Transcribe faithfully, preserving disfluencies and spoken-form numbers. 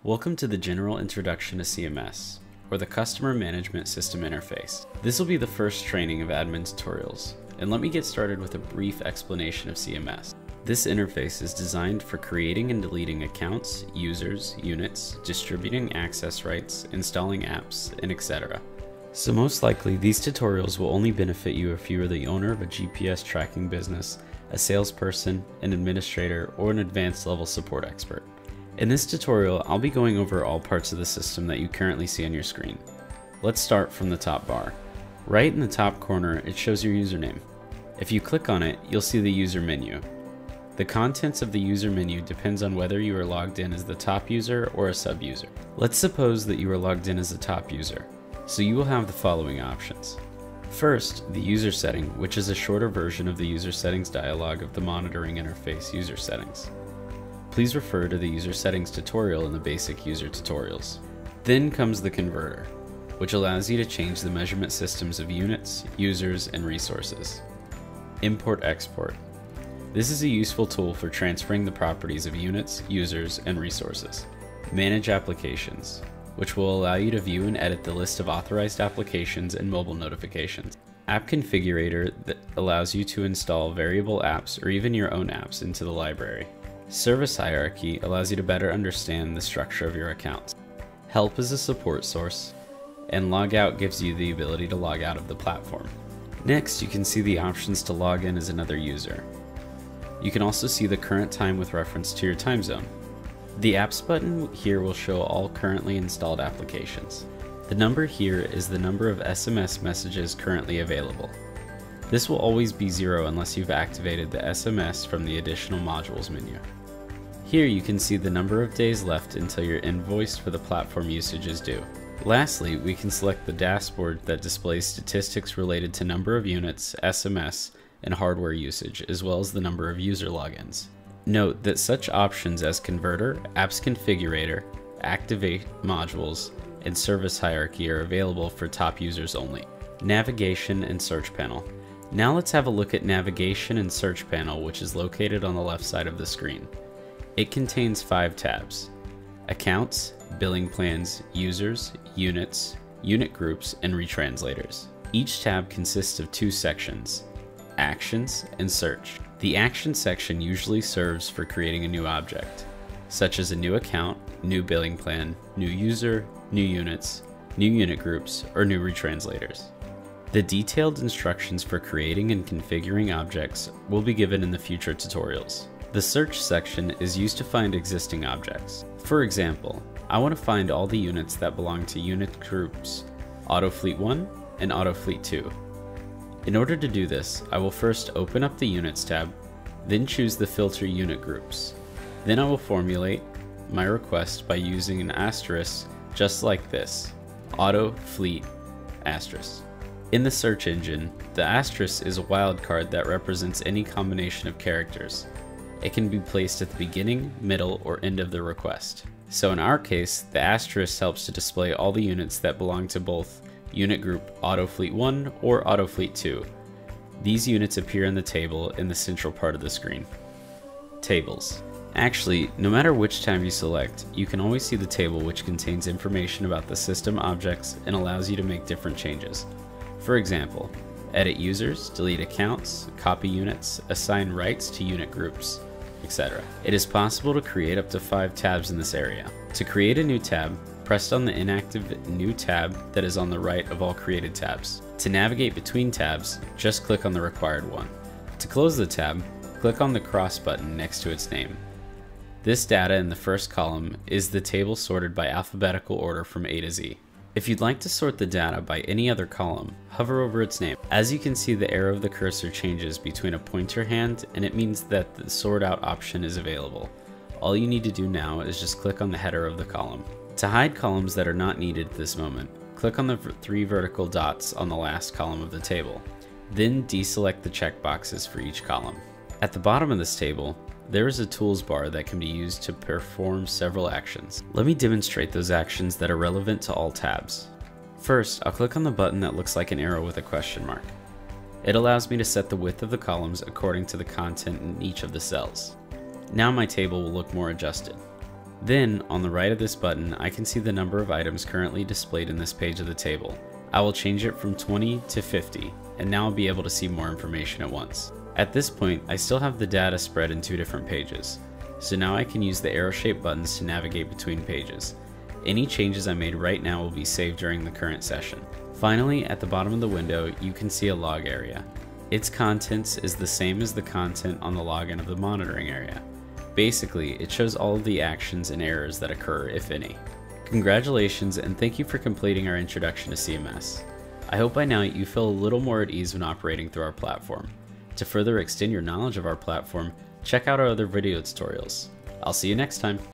Welcome to the General Introduction to C M S, or the Customer Management System Interface. This will be the first training of admin tutorials, and let me get started with a brief explanation of C M S. This interface is designed for creating and deleting accounts, users, units, distributing access rights, installing apps, and et cetera. So most likely, these tutorials will only benefit you if you are the owner of a G P S tracking business, a salesperson, an administrator, or an advanced level support expert. In this tutorial, I'll be going over all parts of the system that you currently see on your screen. Let's start from the top bar. Right in the top corner, it shows your username. If you click on it, you'll see the user menu. The contents of the user menu depends on whether you are logged in as the top user or a sub-user. Let's suppose that you are logged in as a top user, so you will have the following options. First, the user setting, which is a shorter version of the user settings dialog of the monitoring interface user settings. Please refer to the user settings tutorial in the basic user tutorials. Then comes the converter, which allows you to change the measurement systems of units, users, and resources. Import-export. This is a useful tool for transferring the properties of units, users, and resources. Manage applications, which will allow you to view and edit the list of authorized applications and mobile notifications. App configurator that allows you to install variable apps or even your own apps into the library. Service hierarchy allows you to better understand the structure of your accounts. Help is a support source, and logout gives you the ability to log out of the platform. Next, you can see the options to log in as another user. You can also see the current time with reference to your time zone. The apps button here will show all currently installed applications. The number here is the number of S M S messages currently available. This will always be zero unless you've activated the S M S from the additional modules menu. Here you can see the number of days left until your invoice for the platform usage is due. Lastly, we can select the dashboard that displays statistics related to number of units, S M S, and hardware usage, as well as the number of user logins. Note that such options as Converter, Apps Configurator, Activate Modules, and Service Hierarchy are available for top users only. Navigation and Search Panel. Now let's have a look at Navigation and Search Panel, which is located on the left side of the screen. It contains five tabs: Accounts, Billing Plans, Users, Units, Unit Groups, and Retranslators. Each tab consists of two sections: Actions and Search. The Action section usually serves for creating a new object, such as a new account, new billing plan, new user, new units, new unit groups, or new retranslators. The detailed instructions for creating and configuring objects will be given in the future tutorials. The Search section is used to find existing objects. For example, I want to find all the units that belong to unit groups Autofleet one and Autofleet two. In order to do this, I will first open up the Units tab, then choose the filter Unit Groups. Then I will formulate my request by using an asterisk just like this: Autofleet asterisk. In the search engine, the asterisk is a wildcard that represents any combination of characters. It can be placed at the beginning, middle, or end of the request. So in our case, the asterisk helps to display all the units that belong to both Unit Group Autofleet one or Autofleet two. These units appear in the table in the central part of the screen. Tables. Actually, no matter which tab you select, you can always see the table, which contains information about the system objects and allows you to make different changes. For example, edit users, delete accounts, copy units, assign rights to unit groups, et cetera. It is possible to create up to five tabs in this area. To create a new tab, press on the inactive New tab that is on the right of all created tabs. To navigate between tabs, just click on the required one. To close the tab, click on the cross button next to its name. This data in the first column is the table sorted by alphabetical order from A to Z. If you'd like to sort the data by any other column, hover over its name. As you can see, the arrow of the cursor changes between a pointer hand, and it means that the sort out option is available. All you need to do now is just click on the header of the column. To hide columns that are not needed at this moment, click on the three vertical dots on the last column of the table. Then deselect the checkboxes for each column. At the bottom of this table, there is a tools bar that can be used to perform several actions. Let me demonstrate those actions that are relevant to all tabs. First, I'll click on the button that looks like an arrow with a question mark. It allows me to set the width of the columns according to the content in each of the cells. Now my table will look more adjusted. Then, on the right of this button, I can see the number of items currently displayed in this page of the table. I will change it from twenty to fifty, and now I'll be able to see more information at once. At this point, I still have the data spread in two different pages, so now I can use the arrow-shaped buttons to navigate between pages. Any changes I made right now will be saved during the current session. Finally, at the bottom of the window, you can see a log area. Its contents is the same as the content on the login of the monitoring area. Basically, it shows all of the actions and errors that occur, if any. Congratulations, and thank you for completing our introduction to C M S. I hope by now you feel a little more at ease when operating through our platform. To further extend your knowledge of our platform, check out our other video tutorials. I'll see you next time.